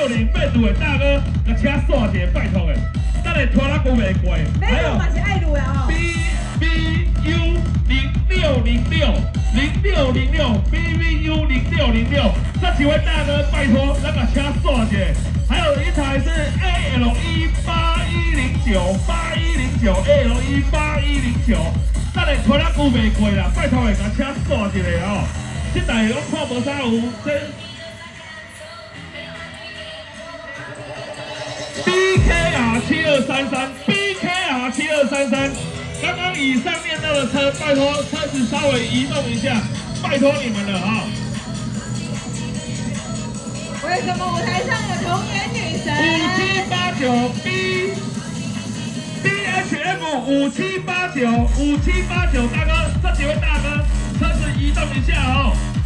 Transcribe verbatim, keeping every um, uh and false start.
六零备注的大哥，把车刷一下，拜托的，咱来拖拉古袂过。 还有嘛是爱路呀哦。 B B U 零六零六零六零六 B B U 零六零六，这几位大哥拜托，咱把车刷一下。还有一台是 A L E 八一零九八一零九 A L E 八一零九，咱来拖拉古袂过啦，拜托的，把车刷一下哦。这台我看无啥有这。 B K R 七二三三 B K R 七二三三，刚刚以上念到的车，拜托车子稍微移动一下，拜托你们了啊！ 为什么舞台上有童颜女神？ 五七八九 B B H F 五七八九五七八九大哥，这几位大哥，车子移动一下哦。